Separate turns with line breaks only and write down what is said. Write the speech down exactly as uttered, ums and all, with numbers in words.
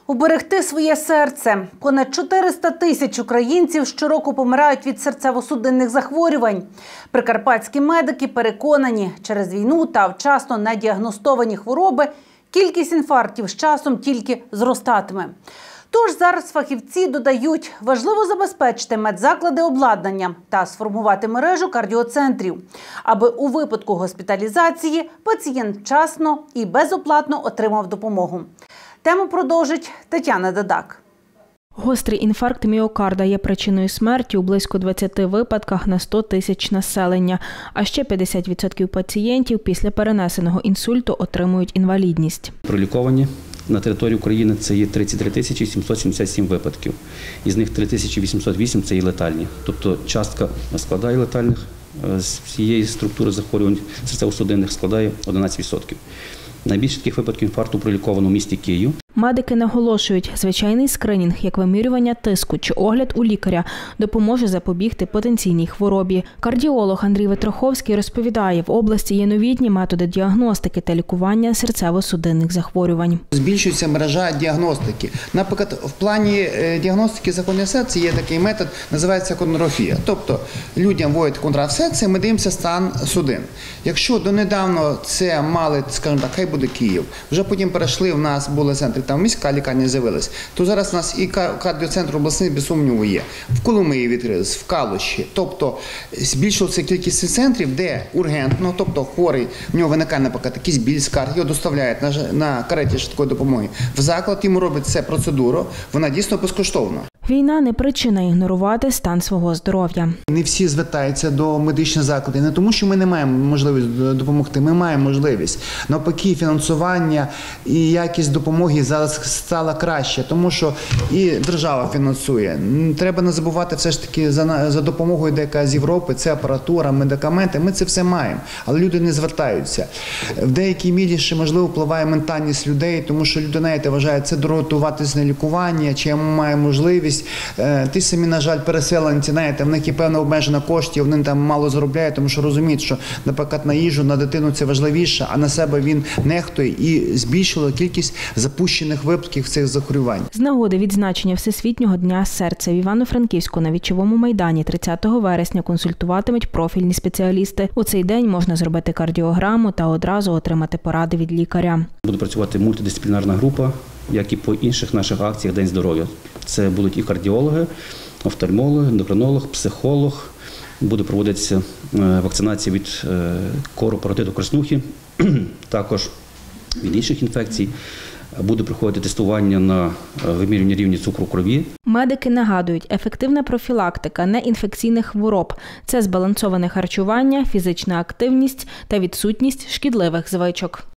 Уберегти своє серце. Понад чотириста тисяч українців щороку помирають від серцево-судинних захворювань. Прикарпатські медики переконані, через війну та вчасно недіагностовані хвороби кількість інфарктів з часом тільки зростатиме. Тож зараз фахівці додають, важливо забезпечити медзаклади обладнанням та сформувати мережу кардіоцентрів, аби у випадку госпіталізації пацієнт вчасно і безоплатно отримав допомогу. Тему продовжить Тетяна Дадак.
Гострий інфаркт міокарда є причиною смерті у близько двадцяти випадках на сто тисяч населення, а ще п'ятдесят відсотків пацієнтів після перенесеного інсульту отримують інвалідність.
Проліковані на території України це є тридцять три тисячі сімсот сімдесят сім випадків. Із них три тисячі вісімсот вісім – це є летальні. Тобто частка складає летальних з всієї структури захворювань серцево-судинних складає одинадцять відсотків. Найбільше таких випадків інфаркту проліковано в місті Київ.
Медики наголошують, звичайний скринінг, як вимірювання тиску чи огляд у лікаря, допоможе запобігти потенційній хворобі. Кардіолог Андрій Витроховський розповідає, в області є новітні методи діагностики та лікування серцево-судинних захворювань.
Збільшується мережа діагностики. Наприклад, в плані діагностики захворювання серця є такий метод, називається контрографія. Тобто людям вводять контракт серця, ми дивимося стан судин. Якщо донедавна це мали, скажімо так, хай буде Київ, вже потім перейшли, в нас були центри, там міська лікарня з'явилась, то зараз у нас і кардіоцентр обласний, без сумніву, є. В Коломиї відкрились, в Калуші. Тобто збільшилася кількість центрів, де ургентно, тобто хворий, в нього виникає, наприклад, якийсь біль, скарг, його доставляють на, на кареті швидкої допомоги. В заклад йому робить цю процедуру, вона дійсно безкоштовна.
Війна не причина ігнорувати стан свого здоров'я.
Не всі звертаються до медичних закладів, не тому, що ми не маємо можливість допомогти, ми маємо можливість. Навпаки, фінансування і якість допомоги зараз стала краще, тому що і держава фінансує. Треба не забувати все ж таки за, за допомогою деяка з Європи, це апаратура, медикаменти, ми це все маємо, але люди не звертаються. В деякій мірі ще, можливо, впливає ментальність людей, тому що люди, знаєте, вважають, це дороготуватись на лікування, чи я маю можливість. Ті самі, на жаль, переселенці, знаєте, в них є певна обмежена коштів, вони там мало заробляють, тому що розуміють, що, наприклад, на їжу, на дитину це важливіше, а на себе він нехтує і збільшило кількість запущених випадків цих захворювань.
З нагоди відзначення Всесвітнього дня серця в Івано-Франківську на Вічовому майдані тридцятого вересня консультуватимуть профільні спеціалісти. У цей день можна зробити кардіограму та одразу отримати поради від лікаря.
Буде працювати мультидисциплінарна група, як і по інших наших акціях День здоров'я. Це будуть і кардіологи, офтальмолог, ендокринолог, психолог. Буде проводитися вакцинація від кору, паротиту, краснухи, також від інших інфекцій. Буде проходити тестування на вимірювання рівня цукру в крові.
Медики нагадують, ефективна профілактика неінфекційних хвороб – це збалансоване харчування, фізична активність та відсутність шкідливих звичок.